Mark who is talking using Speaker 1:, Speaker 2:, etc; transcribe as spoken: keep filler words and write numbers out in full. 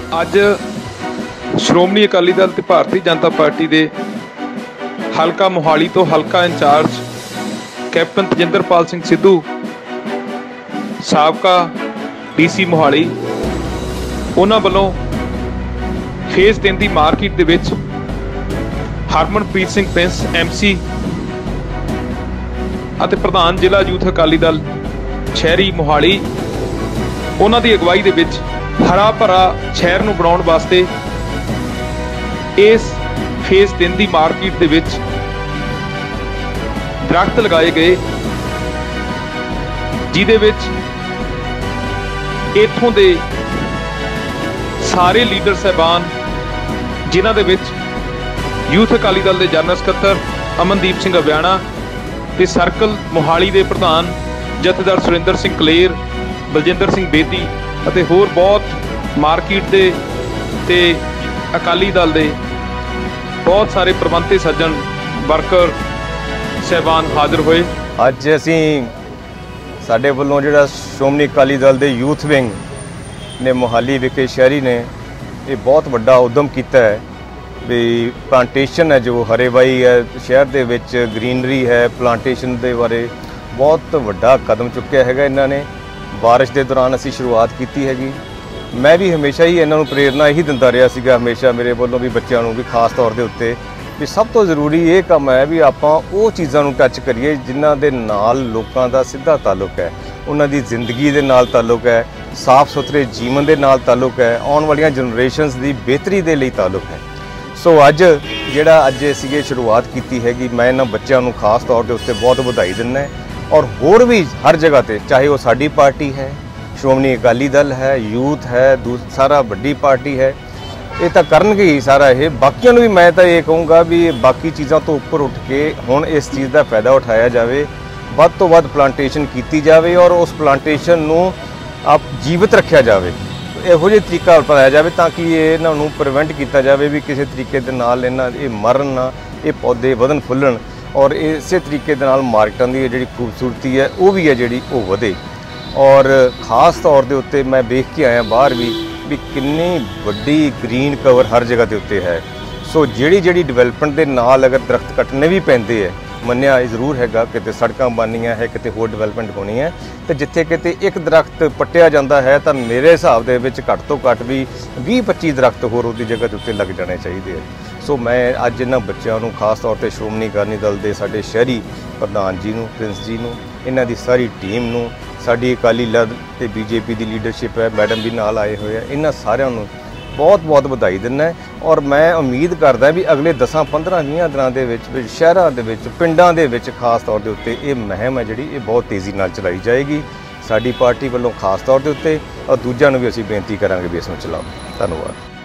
Speaker 1: ਅੱਜ ਸ਼੍ਰੋਮਣੀ ਅਕਾਲੀ ਦਲ ਤੇ ਭਾਰਤੀ ਜਨਤਾ ਪਾਰਟੀ ਦੇ ਹਲਕਾ ਮੋਹਾਲੀ ਤੋਂ ਹਲਕਾ ਇੰਚਾਰਜ ਕੈਪਟਨ ਤਜਿੰਦਰਪਾਲ ਸਿੰਘ ਸਿੱਧੂ, ਸਾਬਕਾ ਡੀਸੀ ਮੋਹਾਲੀ, ਉਹਨਾਂ ਵੱਲੋਂ ਫੇਜ਼ ਤਿੰਨ ਦੀ ਮਾਰਕੀਟ ਦੇ ਵਿੱਚ ਹਰਮਨਪ੍ਰੀਤ ਸਿੰਘ ਪ੍ਰਿੰਸ ਐਮਸੀ ਅਤੇ ਪ੍ਰਧਾਨ ਜ਼ਿਲ੍ਹਾ ਯੂਥ ਅਕਾਲੀ ਦਲ ਸ਼ਹਿਰੀ ਮੋਹਾਲੀ, ਉਹਨਾਂ ਦੀ ਅਗਵਾਈ ਦੇ ਵਿੱਚ ਹਰਾ ਭਰਾ ਸ਼ਹਿਰ ਨੂੰ ਬਣਾਉਣ ਵਾਸਤੇ ਇਸ ਫੇਜ਼ ਤਿੰਨ ਦੀ ਮਾਰਕੀਟ ਦੇ ਵਿੱਚ ਦਰਖਤ ਲਗਾਏ ਗਏ, ਜਿਹਦੇ ਵਿੱਚ ਇੱਥੋਂ ਦੇ ਸਾਰੇ ਲੀਡਰ ਸਾਹਿਬਾਨ, ਜਿਨ੍ਹਾਂ ਦੇ ਵਿੱਚ ਯੂਥ ਅਕਾਲੀ ਦਲ ਦੇ ਜਨਰਲ ਸਕੱਤਰ ਅਮਨਦੀਪ ਸਿੰਘ ਅਵਿਆਣਾ ਤੇ ਸਰਕਲ ਮੋਹਾਲੀ ਦੇ ਪ੍ਰਧਾਨ ਜਥੇਦਾਰ ਸੁਰਿੰਦਰ ਸਿੰਘ ਕਲੇਰ, ਬਲਜਿੰਦਰ ਸਿੰਘ ਬੇਦੀ ਅਤੇ ਹੋਰ ਬਹੁਤ ਮਾਰਕੀਟ ਦੇ ਤੇ ਅਕਾਲੀ ਦਲ ਦੇ ਬਹੁਤ ਸਾਰੇ ਪ੍ਰਬੰਧਕ ਸੱਜਣ ਵਰਕਰ ਸਾਹਿਬਾਨ ਹਾਜ਼ਰ ਹੋਏ।
Speaker 2: ਅੱਜ ਅਸੀਂ ਸਾਡੇ ਵੱਲੋਂ ਜਿਹੜਾ ਸ਼੍ਰੋਮਣੀ ਅਕਾਲੀ ਦਲ ਦੇ ਯੂਥ ਵਿੰਗ ਨੇ ਮੋਹਾਲੀ ਵਿਖੇ ਸ਼ਹਿਰੀ ਨੇ ਇਹ ਬਹੁਤ ਵੱਡਾ ਉਦਮ ਕੀਤਾ ਹੈ ਵੀ ਪਲਾਂਟੇਸ਼ਨ ਹੈ ਜੋ ਹਰੇਵਾਈ ਹੈ ਸ਼ਹਿਰ ਦੇ ਵਿੱਚ, ਗ੍ਰੀਨਰੀ ਹੈ, ਪਲਾਂਟੇਸ਼ਨ ਦੇ ਬਾਰੇ ਬਹੁਤ ਵੱਡਾ ਕਦਮ ਚੁੱਕਿਆ ਹੈਗਾ ਇਹਨਾਂ ਨੇ। ਬਾਰਿਸ਼ ਦੇ ਦੌਰਾਨ ਅਸੀਂ ਸ਼ੁਰੂਆਤ ਕੀਤੀ ਹੈਗੀ। ਮੈਂ ਵੀ ਹਮੇਸ਼ਾ ਹੀ ਇਹਨਾਂ ਨੂੰ ਪ੍ਰੇਰਨਾ ਇਹੀ ਦਿੰਦਾ ਰਿਹਾ ਸੀਗਾ, ਹਮੇਸ਼ਾ ਮੇਰੇ ਵੱਲੋਂ ਵੀ ਬੱਚਿਆਂ ਨੂੰ ਵੀ ਖਾਸ ਤੌਰ ਦੇ ਉੱਤੇ ਵੀ ਸਭ ਤੋਂ ਜ਼ਰੂਰੀ ਇਹ ਕੰਮ ਹੈ ਵੀ ਆਪਾਂ ਉਹ ਚੀਜ਼ਾਂ ਨੂੰ ਟੱਚ ਕਰੀਏ ਜਿਨ੍ਹਾਂ ਦੇ ਨਾਲ ਲੋਕਾਂ ਦਾ ਸਿੱਧਾ ਤਾਲੁਕ ਹੈ, ਉਹਨਾਂ ਦੀ ਜ਼ਿੰਦਗੀ ਦੇ ਨਾਲ ਤਾਲੁਕ ਹੈ, ਸਾਫ਼ ਸੁਥਰੇ ਜੀਵਨ ਦੇ ਨਾਲ ਤਾਲੁਕ ਹੈ, ਆਉਣ ਵਾਲੀਆਂ ਜਨਰੇਸ਼ਨਸ ਦੀ ਬਿਹਤਰੀ ਦੇ ਲਈ ਤਾਲੁਕ ਹੈ। ਸੋ ਅੱਜ ਜਿਹੜਾ ਅੱਜ ਅਸੀਂ ਸ਼ੁਰੂਆਤ ਕੀਤੀ ਹੈਗੀ, ਮੈਂ ਇਹਨਾਂ ਬੱਚਿਆਂ ਨੂੰ ਖਾਸ ਤੌਰ ਦੇ ਉੱਤੇ ਬਹੁਤ ਵਧਾਈ ਦਿੰਦਾ ਔਰ ਹੋਰ ਵੀ ਹਰ ਜਗ੍ਹਾ ਤੇ, ਚਾਹੇ ਉਹ ਸਾਡੀ ਪਾਰਟੀ ਹੈ, ਸ਼੍ਰੋਮਣੀ ਅਕਾਲੀ ਦਲ ਹੈ, ਯੂਥ ਹੈ, ਸਾਰਾ ਵੱਡੀ ਪਾਰਟੀ ਹੈ, ਇਹ ਤਾਂ ਕਰਨਗੇ ਹੀ ਸਾਰਾ ਇਹ। ਬਾਕੀਆਂ ਨੂੰ ਵੀ ਮੈਂ ਤਾਂ ਇਹ ਕਹੂੰਗਾ ਵੀ ਬਾਕੀ ਚੀਜ਼ਾਂ ਤੋਂ ਉੱਪਰ ਉੱਠ ਕੇ ਹੁਣ ਇਸ ਚੀਜ਼ ਦਾ ਫਾਇਦਾ ਉਠਾਇਆ ਜਾਵੇ, ਵੱਧ ਤੋਂ ਵੱਧ ਪਲਾਂਟੇਸ਼ਨ ਕੀਤੀ ਜਾਵੇ ਔਰ ਉਸ ਪਲਾਂਟੇਸ਼ਨ ਨੂੰ ਆਪ ਜੀਵਤ ਰੱਖਿਆ ਜਾਵੇ, ਇਹੋ ਜਿਹੇ ਤਰੀਕਾ ਅਪਣਾਇਆ ਜਾਵੇ ਤਾਂ ਕਿ ਇਹਨਾਂ ਨੂੰ ਪ੍ਰੀਵੈਂਟ ਕੀਤਾ ਜਾਵੇ ਵੀ ਕਿਸੇ ਤਰੀਕੇ ਦੇ ਨਾਲ ਇਹਨਾਂ ਇਹ ਮਰਨ ਨਾ, ਇਹ ਪੌਦੇ ਵਧਣ ਫੁੱਲਣ ਔਰ ਇਸੇ ਤਰੀਕੇ ਦੇ ਨਾਲ ਮਾਰਕੀਟਾਂ ਦੀ ਜਿਹੜੀ ਖੂਬਸੂਰਤੀ ਹੈ ਉਹ ਵੀ ਹੈ ਜਿਹੜੀ ਉਹ ਵਧੇ। ਔਰ ਖਾਸ ਤੌਰ ਦੇ ਉੱਤੇ ਮੈਂ ਵੇਖ ਕੇ ਆਇਆ ਬਾਹਰ ਵੀ ਵੀ ਕਿੰਨੀ ਵੱਡੀ ਗ੍ਰੀਨ ਕਵਰ ਹਰ ਜਗ੍ਹਾ ਦੇ ਉੱਤੇ ਹੈ। ਸੋ ਜਿਹੜੀ ਜਿਹੜੀ ਡਿਵੈਲਪਮੈਂਟ ਦੇ ਨਾਲ ਅਗਰ ਦਰਖਤ ਕੱਟਣੇ ਵੀ ਪੈਂਦੇ ਹੈ, ਮੰਨਿਆ ਇਹ ਜ਼ਰੂਰ ਹੈਗਾ ਕਿਤੇ ਸੜਕਾਂ ਬਣਨੀਆਂ ਹੈ, ਕਿਤੇ ਹੋਰ ਡਿਵੈਲਪਮੈਂਟ ਹੋਣੀ ਹੈ, ਤੇ ਜਿੱਥੇ ਕਿਤੇ ਇੱਕ ਦਰਖਤ ਪੱਟਿਆ ਜਾਂਦਾ ਹੈ ਤਾਂ ਮੇਰੇ ਹਿਸਾਬ ਦੇ ਵਿੱਚ ਘੱਟ ਤੋਂ ਘੱਟ ਵੀ ਵੀਹ ਪੱਚੀ ਦਰਖਤ ਹੋਰ ਉਹਦੀ ਜਗ੍ਹਾ ਦੇ ਉੱਤੇ ਲੱਗ ਜਾਣੇ ਚਾਹੀਦੇ ਹੈ। ਸੋ ਮੈਂ ਅੱਜ ਇਹਨਾਂ ਬੱਚਿਆਂ ਨੂੰ ਖਾਸ ਤੌਰ ਤੇ ਸ਼੍ਰੋਮਣੀ ਅਕਾਲੀ ਦਲ ਦੇ ਸਾਡੇ ਸ਼ਹਿਰੀ ਪ੍ਰਧਾਨ ਜੀ ਨੂੰ, ਪ੍ਰਿੰਸ ਜੀ ਨੂੰ, ਇਹਨਾਂ ਦੀ ਸਾਰੀ ਟੀਮ ਨੂੰ, ਸਾਡੀ ਅਕਾਲੀ ਦਲ ਤੇ ਬੀਜੇਪੀ ਦੀ ਲੀਡਰਸ਼ਿਪ ਹੈ, ਮੈਡਮ ਵੀ ਨਾਲ ਆਏ ਹੋਏ ਆ, ਇਹਨਾਂ ਸਾਰਿਆਂ ਨੂੰ ਬਹੁਤ ਬਹੁਤ ਵਧਾਈ ਦਿੰਦਾ ਔਰ ਮੈਂ ਉਮੀਦ ਕਰਦਾ ਵੀ ਅਗਲੇ ਦਸਾਂ ਪੰਦਰਾਂ ਵੀਹਾਂ ਦਿਨਾਂ ਦੇ ਵਿੱਚ ਸ਼ਹਿਰਾਂ ਦੇ ਵਿੱਚ, ਪਿੰਡਾਂ ਦੇ ਵਿੱਚ ਖਾਸ ਤੌਰ ਦੇ ਉੱਤੇ ਇਹ ਮੁਹਿੰਮ ਹੈ ਜਿਹੜੀ ਇਹ ਬਹੁਤ ਤੇਜ਼ੀ ਨਾਲ ਚਲਾਈ ਜਾਏਗੀ ਸਾਡੀ ਪਾਰਟੀ ਵੱਲੋਂ ਖਾਸ ਤੌਰ ਦੇ ਉੱਤੇ, ਔਰ ਦੂਜਿਆਂ ਨੂੰ ਵੀ ਅਸੀਂ ਬੇਨਤੀ ਕਰਾਂਗੇ ਵੀ ਇਸ ਨੂੰ ਚਲਾਓ। ਧੰਨਵਾਦ।